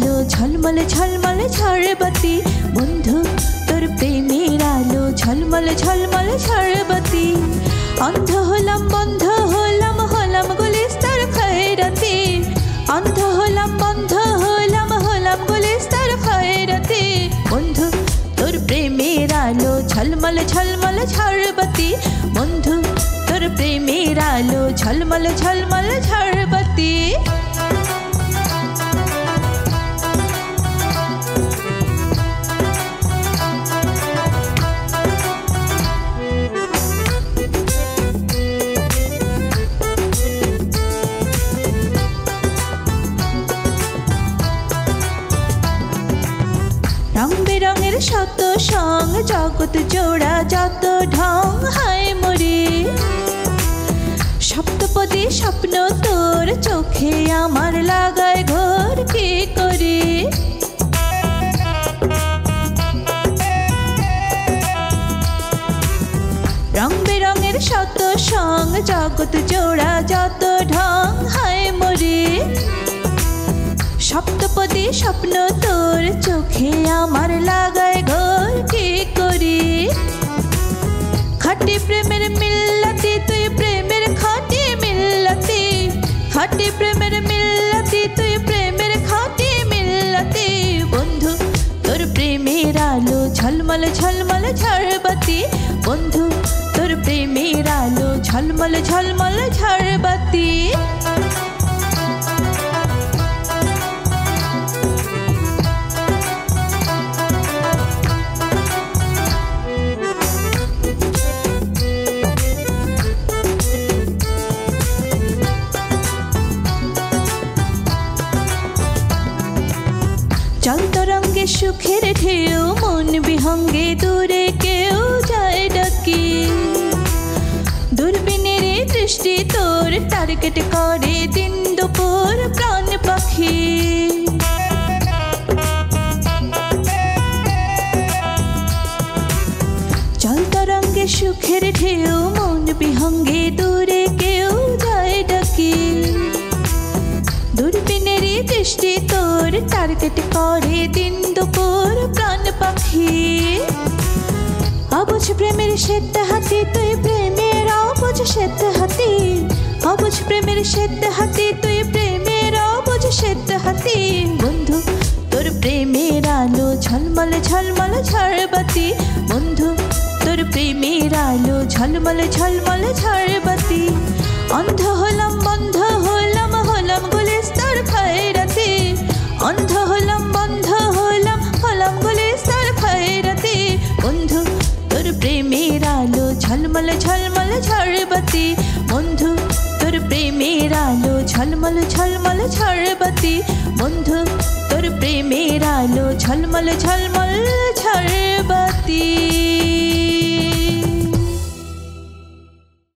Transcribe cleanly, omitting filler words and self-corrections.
আলো ঝলমল ঝলমল ঝাড়বাতি বন্ধু তোর প্রেমের আলো ঝলমল ঝলমল ঝাড়বাতি অন্ধ হলাম বন্ধ হলাম হলাম গুলিস্তার খয়রাতি অন্ধ হলাম বন্ধ হলাম হলাম গুলিস্তার খয়রাতি বন্ধু তোর প্রেমের আলো ঝলমল ঝলমল ঝাড়বাতি বন্ধু তোর প্রেমের আলো ঝলমল ঝলমল ঝাড়বাতি রং বেরঙের শত সং জগৎ জোড়া যত ঢং হায় মরে সপ্তপদী স্বপ্ন তোর চোখে আমার লাগায় ঘোর কি করে রং বেরঙের শত সং জগৎ জোড়া যত ঢং হায় মরে সপ্তপদী স্বপ্ন তোর চোখে আমার লাগায় ঘোর কি করি খাঁটি প্রেমের মিল্লাতি তুই প্রেমের খাঁটি মিল্লাতি খাঁটি প্রেমের মিল্লাতি তুই প্রেমের খাঁটি মিল্লাতি বন্ধু তোর প্রেমের আলো ঝলমল ঝলমল ঝাড়বাতি বন্ধু তোর প্রেমের আলো ঝলমল ঝলমল ঝাড়বাতি জল তরঙ্গে সুখের ঢেউ মন বিহঙ্গে দূরে কেউ যায় ডাকি দূরবীনের দৃষ্টি তোর টার্গেট করে দিন দুপুর প্রাণ পাখি জল তরঙ্গে সুখের ঢেউ মন বিহঙ্গে দূরে কেউ যায় ডাকি দূরবীনের দৃষ্টি তোর টার্গেট করে দিন দুপুর প্রাণ পাখি অবুঝ প্রেমের শ্বেত হাতি তুই প্রেমের অবুঝ শ্বেত হাতি অবুঝ প্রেমের শ্বেত হাতি তুই প্রেমের অবুঝ শ্বেত হাতি বন্ধু তোর প্রেমের আলো ঝলমল ঝলমল ঝাড়বাতি বন্ধু তোর প্রেমের আলো ঝলমল ঝলমল ঝাড়বাতি অন্ধ হলাম বন্ধ হলাম হলাম গুলিস্তার খয়রাতি অন্ধ হলাম বন্ধ হলাম হলাম গুলিস্তার খয়রাতি বন্ধু তোর প্রেমের আলো ঝলমল ঝলমল ঝাড়বাতি বন্ধু তোর প্রেমের আলো ঝলমল ঝলমল ঝাড়বাতি বন্ধু তোর প্রেমের আলো ঝলমল ঝলমল ঝাড়বাতি।